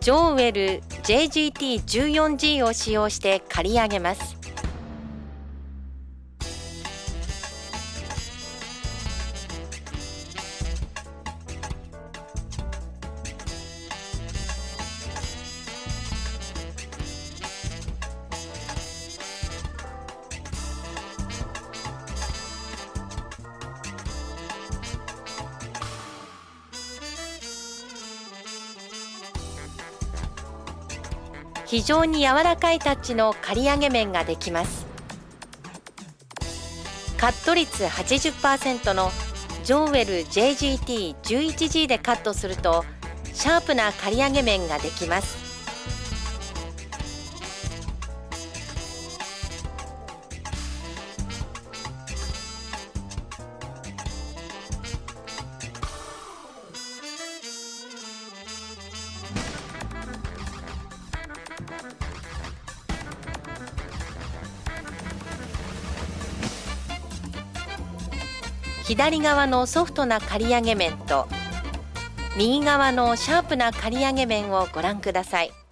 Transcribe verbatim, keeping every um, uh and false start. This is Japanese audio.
ジョーウェル ジェージーティーじゅうよんジー を使用して刈り上げます。非常に柔らかいタッチの刈り上げ面ができます。カット率 はちじゅっパーセント のジョーウェル ジェージーティーじゅういちジー でカットするとシャープな刈り上げ面ができます。左側のソフトな刈り上げ面と右側のシャープな刈り上げ面をご覧ください。